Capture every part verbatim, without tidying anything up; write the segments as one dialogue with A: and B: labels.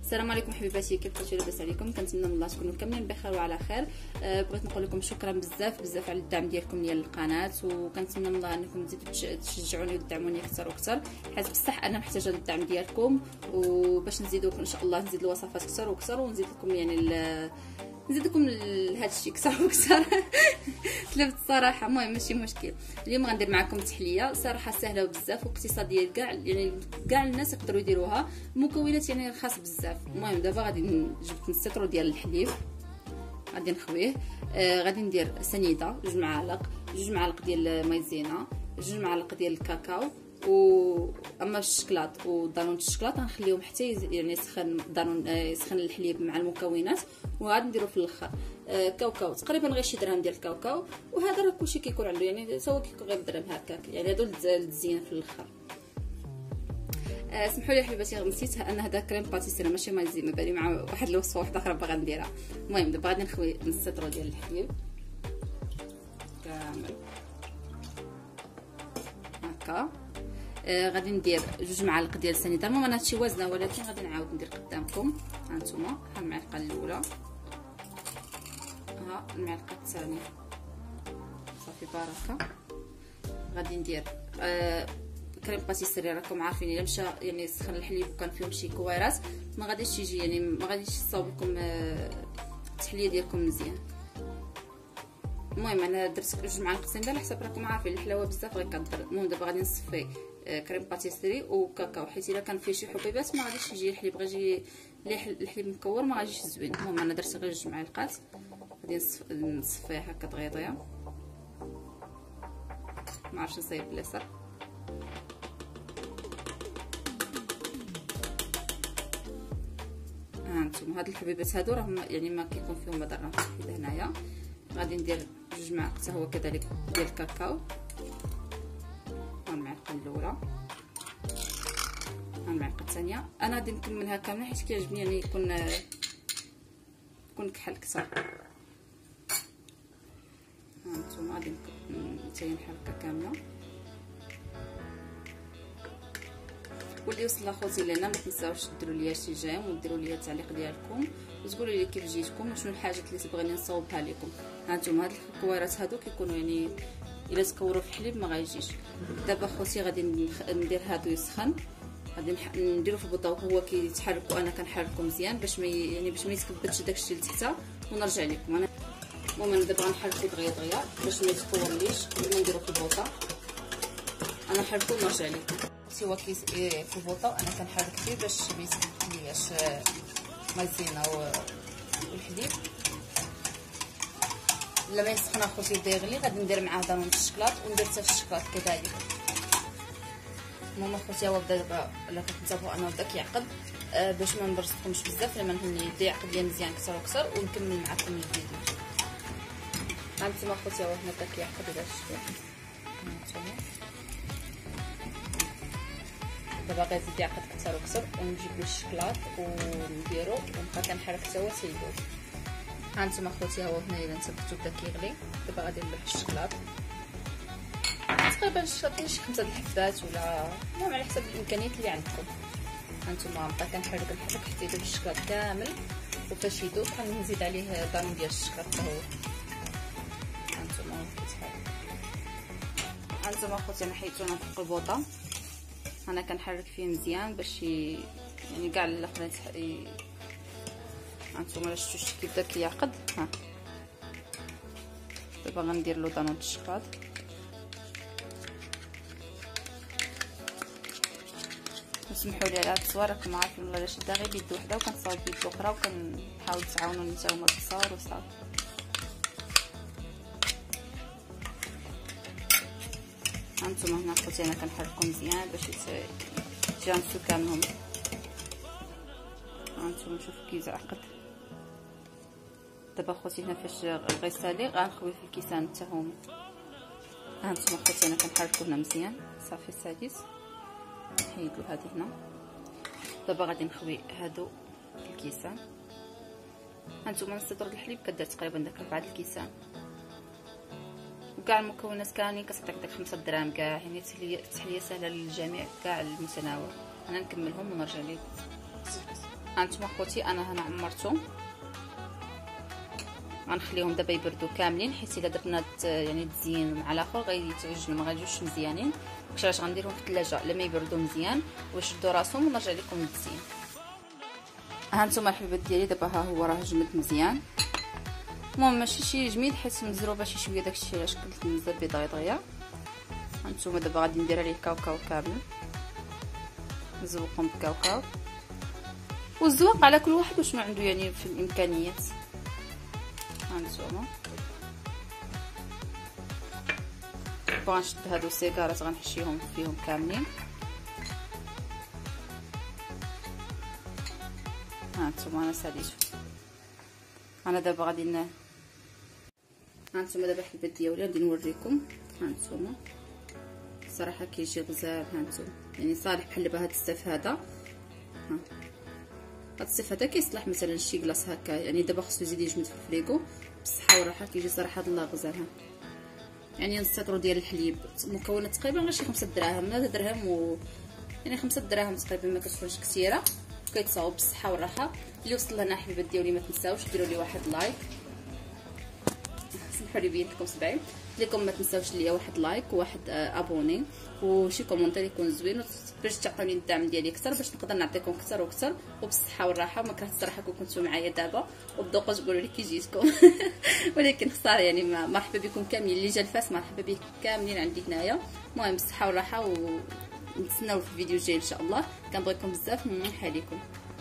A: السلام عليكم حبيباتي، كيف حالكم؟ لاباس عليكم؟ كنتمنى من الله تكونوا كاملين بخير وعلى خير. أه بغيت نقول لكم شكرا بزاف بزاف على الدعم ديالكم ديال القناه، وكنتمنى من الله انكم تزيدوا تشجعوني وتدعموني اكثر واكثر، حيت بصح انا محتاجه الدعم ديالكم وباش نزيدوا ان شاء الله نزيد الوصفات اكثر واكثر، ونزيد لكم يعني نزيد لكم هذا الشيء اكثر واكثر. تلفت الصراحه. المهم ماشي مشكل. اليوم غندير معكم تحليه صراحه سهله وبزاف واقتصاديه، كاع يعني كاع الناس يقدروا يديروها، مكونات يعني رخاص بزاف. المهم دابا غادي جبت السيترو ديال الحليب، غادي نخويه. آه غادي ندير سنيده جوج معالق، جوج معالق ديال مايزينا، جوج معالق ديال الكاكاو، و اما الشكلاط ودانون الشكلاط غنخليهم حتى يعني يسخن دانون يسخن الحليب مع المكونات، وغادي نديرو في الاخر آه كاوكاو تقريبا غير شي درهم ديال الكاوكاو. وهذا راه كلشي كيكون عنده يعني سوا كيكون غير درهم هكاك، يعني هادو الزينه في الاخر. آه سمحوا لي حبيباتي نسيت ان هذا كريم باتيسيري ماشي مايزينا، بالي مع واحد الوصفه واحده اخرى باغا نديرها. المهم دابا غادي نخوي نص سطر ديال الحليب كامل هكا. آه غادي ندير جوج معالق ديال السنيده. المهم انا هادشي وازنه، ولكن غادي نعاود ندير قدامكم. ها نتوما ها المعلقه الاولى، ها المعلقه الثانيه، صافي بركه. غادي ندير آه كريم باتيسيري، راكم عارفين الا مشى يعني سخن الحليب وكان فيهم شي كويرات ما غاديش يجي يعني ما غاديش تصاوب لكم آه التحليه ديالكم مزيان. المهم انا درت جوج معالق سنيده على حسب راكم عارفين الحلاوه بزاف غيكضر. المهم دابا غادي نصفي كريم باتيسيري وكاكاو، حيت الا كان فيه شي حبيبات ما غاديش يجي الحليب، غيجي الحليب مكور ما غاديش زوين. المهم انا درت غير جوج معالقات، غادي نصفيه هكا دغيا ما عرفتش نصايب باليسر. ها انتم هاد الحبيبات هادو راهم يعني ما كيكون فيهم ضرر. حيت هنايا غادي ندير جوج معالق حتى هو كذلك ديال الكاكاو، المعلقه الاولى، المعلقه الثانيه. انا غادي نكملها كامله حيت كيعجبني يعني يكون يكون كحل اكثر. ها نتوما غادي نتاين حركه كامله. واللي وصل لاخوتي لهنا ما تنساوش ديروا ليا شي جيم وديروا ليا التعليق ديالكم وتقولوا لي كيف جيتكم وشنو الحاجات اللي تبغيني نصاوبها لكم. ها نتوما هاد الكويرات هادو كيكونوا يعني الا تكوروا في الحليب ما غايجيش. دابا خوتي غادي ندير هادو يسخن، غادي نديرو في البوطه وهو كيتحرك وانا كنحركو مزيان باش ما يعني باش ما يتكبدش داكشي لتحت ونرجع لكم. انا المهم دابا غنحركو دغيا دغيا باش ما يتكورليش قبل ما نديرو في البوطه. انا نحركو ونرجع لكم. هو كيس في البوطه وانا كنحرك فيه باش ما يسكتلياش مايزينا والحليب. لما يسخن اخوتي يبدا يغلي غادي ندير معاه دانون الشكلاط وندير حتى الشكلاط كذلك. المهم اخوتي هو بدا دابا الا كتنتبهوا انه بدا كيعقد آه باش ما نبرزكمش بزاف، لما نهني يبدا يعقد ليا مزيان اكثر واكثر ونكمل معكم الفيديو. هانتوما اخوتي هو هنا بدا كيعقد بهذا الشكل. هانتوما دابا غيزيد يعقد اكثر واكثر ونجيب له الشكلاط ونديرو ونبقى كنحرك حتى هو تيذوب. هانتوما اخوتي هو هنا الا نثبتو بدا كيغلي. دابا غادي نلوح الشكلاط تقريبا شي شي خمسه د الحبات ولا المهم على حسب الامكانيات اللي عندكم. هانتوما نبقى كنحرك نحرك حتى يذوب الشكلاط كامل، وفاش يذوب غنزيد عليه دانون ديال الشكلاط حتى هو. هانتوما كيتحرك. هانتوما اخوتي انا حيدتو انا فوق البوطه، انا كنحرك فيه مزيان باش يعني كاع الاخرين ي... هانتوما شفتوا كيف بدا كيعقد. ها دابا غندير له دانون الشكلاط. سمحوا لي على هاد الصور، راكم عارفين والله الا شاده غير بيد وحده وكنصاوب بيد الاخرى وكنحاول تعاونوني نتاوما في التصاور وصافي. هانتوما هنا خوتي انا كنحركو مزيان باش يتجانسو كاملهم. هانتوما شوفوا كي يعقد. دابا خوتي هنا فاش غيسالي غنخويه في الكيسان حتى هما. هانتوما خوتي انا كنحركو هنا مزيان صافي. السادس نحيدو هادي هنا. دابا غادي نخوي هادو في الكيسان. هانتوما نص لتر الحليب كدير تقريبا داك ربعة الكيسان، وكاع المكونات كاملين كتعطيك داك خمسة دراهم كاع، يعني التحليه سهله للجميع كاع المتناول. انا نكملهم ونرجع لكم. هانتوما خوتي انا هنا عمرتهم، غنخليهم دابا يبردوا كاملين، حيت الا درنا يعني تزيين مع الاخر غيتعجنوا ما غاديوش مزيانين. داكشي غنديرهم في الثلاجه لما يبردوا مزيان ويشدوا راسهم ونرجع لكم للتزيين. هانتوما الحبيبات ديالي دابا ها هو راه جمد مزيان. المهم ماشي شي جميد حيت مزروبه شي شويه داكشي علاش كنت مزال بيضاء دغيا. هانتوما دابا غادي ندير عليه كاوكاو كامل، نزوقهم بكاوكاو، والزواق على كل واحد وشنو عنده يعني في الامكانيات. هانتوما غنشد هادو السيكارات غنحشيهم فيهم كاملين. هانتوما انا ساليت انا دابا غادي ن هانتوما دابا حبيبات ديالي غادي نوريكم. هانتوما صراحه كيجي غزال. هانتوما يعني صالح بحال دابا هاد السيف هذا، ها هاد السيف هذا كيصلح مثلا شي كلاص هكا، يعني دابا خصو يزيد يجمد في الفريكو بالصحه والراحه. كيجي صراحه الله غزال. ها يعني نص لتر ديال الحليب، مكونات تقريبا غير شي خمسة دراهم، هذا درهم و يعني خمسة دراهم تقريبا، ما كتكونش كثيره، كيتصاوب بالصحه والراحه. اللي وصل لنا حبيبات ديالي ما تنساوش ديروا لي واحد لايك، سمحوا لي بين لكم سبعين لكم، ما تنساوش ليا واحد لايك وواحد ابوني وشي كومونتير يكون زوين باش تعطوني الدعم ديالي اكثر، باش نقدر نعطيكم اكثر واكثر وبالصحه والراحه. ما كرهت الصراحه كون كنتو معايا دابا وبدوقوا تقولوا لي كي جيتكم ولكن خساره يعني مرحبا بكم كاملين. اللي جا الفاس مرحبا بكم كاملين عندي هنايا. المهم بالصحه والراحه ونتسناو في الفيديو الجاي ان شاء الله. كنبغيكم بزاف، منيح عليكم.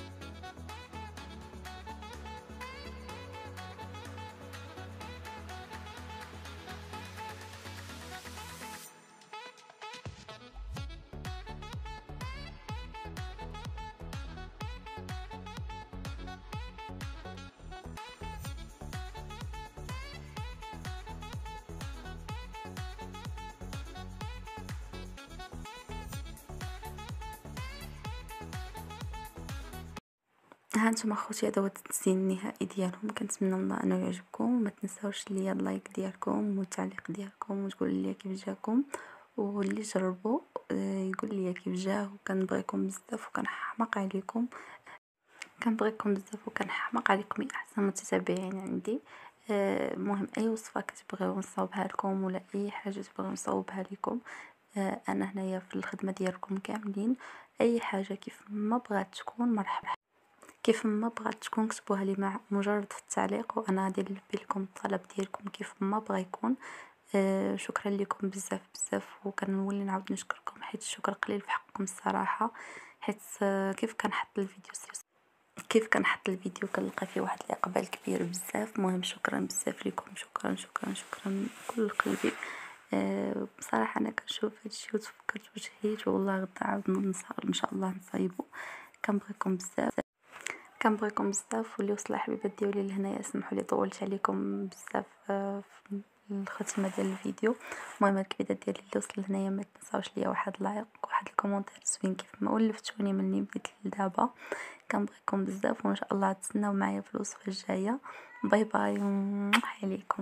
A: هانتوما اخوتي هذا هو التزيين النهائي ديالهم. كنتمنى من الله انه يعجبكم، وما تنساوش ليا اللايك ديالكم والتعليق ديالكم وتقولوا لي كيف جاكم، واللي جربوا يقول لي كيف جاه. وكنبغيكم بزاف وكنحماق عليكم، كنبغيكم بزاف وكنحماق عليكم يا احسن متتابعين عندي. المهم اي وصفه كتبغيو نصاوبها لكم ولا اي حاجه تبغيو نصاوبها لكم، انا هنايا في الخدمه ديالكم كاملين. اي حاجه كيف ما بغات تكون مرحبا، كيف ما بغات تكون كتبوها لي مع مجرد في التعليق وانا غادي نلبي لكم الطلب ديالكم كيف ما بغى يكون. آه شكرا لكم بزاف بزاف، وكنولي نعاود نشكركم حيت الشكر قليل في حقكم الصراحه. حيت آه كيف كنحط الفيديو كيف كنحط الفيديو كنلقى فيه واحد الاقبال كبير بزاف. مهم شكرا بزاف لكم، شكرا شكرا شكرا من كل قلبي. أه بصراحه انا كنشوف هادشي وتفكرت واش هيت والله غدا عاود ان شاء الله نصايبو. كنبغيكم بزاف كنبغيكم بزاف، واللي وصل حبيبات ديالي لهنايا سمحوا لي طولت عليكم بزاف في الختمه ديال الفيديو. المهم الكبيدات ديالي اللي وصل لهنايا ما تنساوش ليا واحد لايك وواحد الكومونتير زوين كيف ما ولفتوني مني بديت لدابا. كنبغيكم بزاف وان شاء الله تسناو معايا في الوصفه الجايه. باي باي عليكم.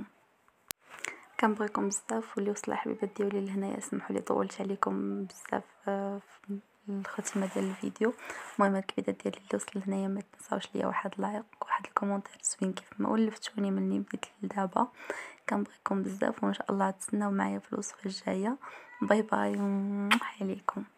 A: كنبغيكم بزاف، واللي وصل حبيبات ديالي لهنايا سمحوا لي طولت عليكم بزاف في الختمه ديال الفيديو. المهم الكبيدات ديالي اللي وصل لهنايا ما تنساوش ليا واحد لايك وواحد الكومونتير زوين كيف ما ولفتوني مني بديت لدابا. كنبغيكم بزاف وان شاء الله تسناو معايا في الوصفه الجايه. باي باي عليكم.